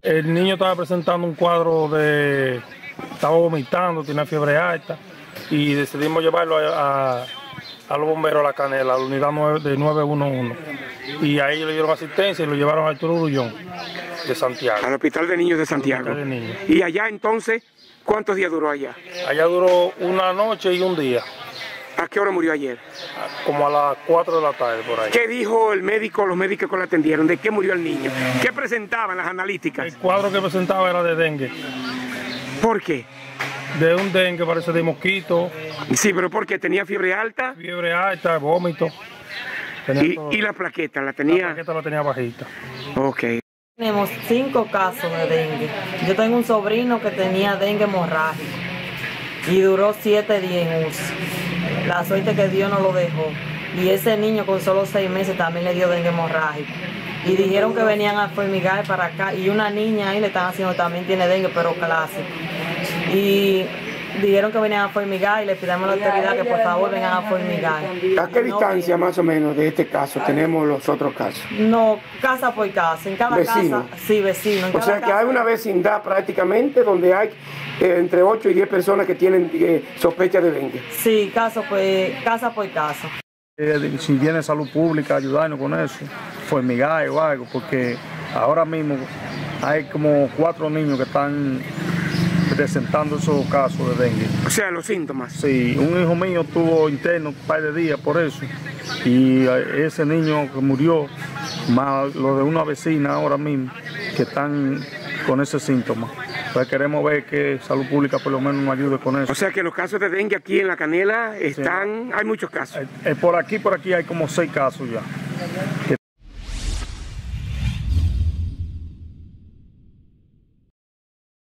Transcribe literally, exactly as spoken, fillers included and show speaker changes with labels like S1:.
S1: El niño estaba presentando un cuadro de... estaba vomitando, tenía fiebre alta y decidimos llevarlo a, a, a los bomberos a La Canela, a la unidad de nueve uno uno. Y ahí le dieron asistencia y lo llevaron al Arturo Grullón de Santiago.
S2: Al Hospital de Niños de Santiago.
S1: De niños.
S2: Y allá entonces, ¿cuántos días duró allá?
S1: Allá duró una noche y un día.
S2: ¿A qué hora murió ayer?
S1: Como a las cuatro de la tarde, por ahí.
S2: ¿Qué dijo el médico, los médicos que lo atendieron? ¿De qué murió el niño? ¿Qué presentaban las analíticas?
S1: El cuadro que presentaba era de dengue.
S2: ¿Por qué?
S1: De un dengue, parece de mosquito.
S2: Sí, pero ¿por qué? ¿Tenía fiebre alta?
S1: Fiebre alta, vómito.
S2: ¿Y, ¿Y la plaqueta? ¿La tenía?
S1: La plaqueta la tenía bajita.
S2: Ok.
S3: Tenemos cinco casos de dengue. Yo tengo un sobrino que tenía dengue hemorrágico y duró siete días en U C I. La suerte que Dios no lo dejó. Y ese niño con solo seis meses también le dio dengue hemorrágico. Y dijeron que venían a fumigar para acá. Y una niña ahí le están haciendo, también tiene dengue, pero clásico. Y dijeron que venían a fumigar y le pidamos a la autoridad que por favor vengan a fumigar.
S2: ¿A qué distancia más o menos de este caso tenemos los otros casos?
S3: No, casa por casa. En cada
S2: ¿Vecino?
S3: casa. Sí, vecino. En
S2: o sea
S3: cada
S2: que hay una vecindad prácticamente donde hay eh, entre ocho y diez personas que tienen eh, sospecha de dengue.
S3: Sí, caso por, casa por casa.
S1: Eh, si viene salud pública, ayudarnos con eso, fumigar o algo, porque ahora mismo hay como cuatro niños que están presentando esos casos de dengue.
S2: O sea, los síntomas.
S1: Sí, un hijo mío estuvo interno un par de días por eso, y ese niño que murió, más lo de una vecina ahora mismo, que están con ese síntoma. Entonces queremos ver que salud pública por lo menos nos ayude con eso.
S2: O sea que los casos de dengue aquí en La Canela están, sí. Hay muchos casos.
S1: Eh, eh, por aquí, por aquí hay como seis casos ya.